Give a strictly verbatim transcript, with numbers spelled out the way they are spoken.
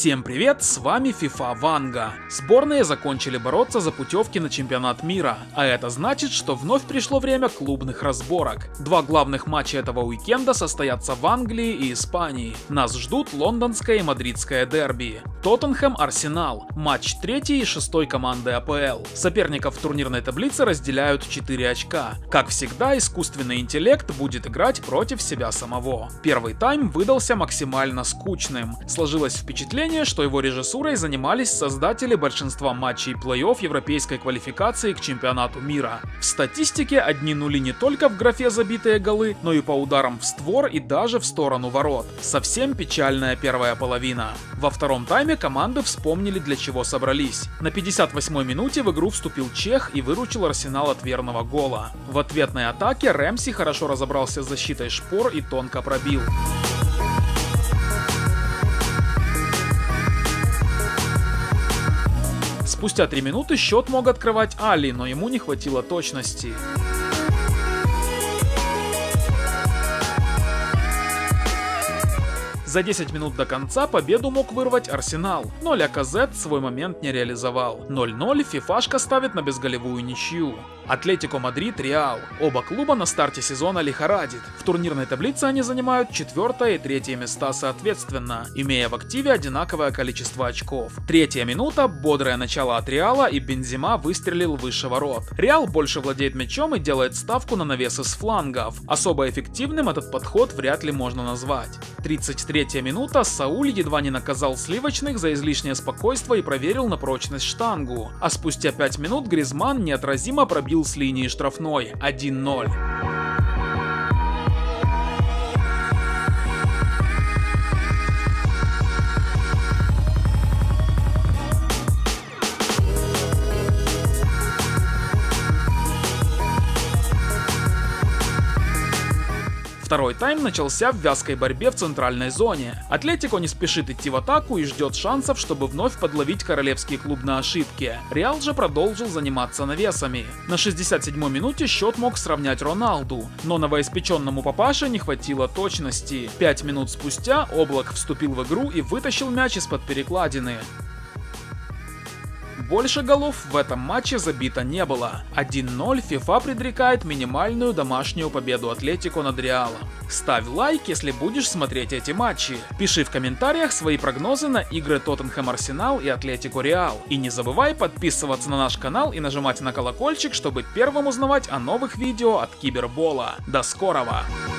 Всем привет, с вами FIFA Ванга. Сборные закончили бороться за путевки на чемпионат мира, а это значит, что вновь пришло время клубных разборок. Два главных матча этого уикенда состоятся в Англии и Испании. Нас ждут лондонское и мадридское дерби. Тоттенхэм-Арсенал, матч третьей и шестой команды А П Л. Соперников в турнирной таблице разделяют четыре очка. Как всегда, искусственный интеллект будет играть против себя самого. Первый тайм выдался максимально скучным. Сложилось впечатление, что его режиссурой занимались создатели большинства матчей плей-офф европейской квалификации к чемпионату мира. В статистике одни нули не только в графе забитые голы, но и по ударам в створ и даже в сторону ворот. Совсем печальная первая половина. Во втором тайме команды вспомнили, для чего собрались. На пятьдесят восьмой минуте в игру вступил чех и выручил Арсенал от верного гола. В ответной атаке Рэмси хорошо разобрался с защитой шпор и тонко пробил. Спустя три минуты счет мог открывать Али, но ему не хватило точности. За десять минут до конца победу мог вырвать Арсенал, но Ляказет свой момент не реализовал. ноль ноль фифашка ставит на безголевую ничью. Атлетико Мадрид, Реал. Оба клуба на старте сезона лихорадит. В турнирной таблице они занимают четвертое и третье места соответственно, имея в активе одинаковое количество очков. Третья минута, бодрое начало от Реала, и Бензема выстрелил выше ворот. Реал больше владеет мячом и делает ставку на навесы с флангов. Особо эффективным этот подход вряд ли можно назвать. тридцать третья минута, Сауль едва не наказал сливочных за излишнее спокойствие и проверил на прочность штангу. А спустя пять минут Гризман неотразимо пробил с линии штрафной один ноль. Второй тайм начался в вязкой борьбе в центральной зоне. Атлетико не спешит идти в атаку и ждет шансов, чтобы вновь подловить королевский клуб на ошибке. Реал же продолжил заниматься навесами. На шестьдесят седьмой минуте счет мог сравнять Роналду, но новоиспеченному папаше не хватило точности. Пять минут спустя Облак вступил в игру и вытащил мяч из-под перекладины. Больше голов в этом матче забито не было. один ноль FIFA предрекает минимальную домашнюю победу Атлетико над Реалом. Ставь лайк, если будешь смотреть эти матчи. Пиши в комментариях свои прогнозы на игры Тоттенхэм-Арсенал и Атлетико-Реал. И не забывай подписываться на наш канал и нажимать на колокольчик, чтобы первым узнавать о новых видео от Кибербола. До скорого!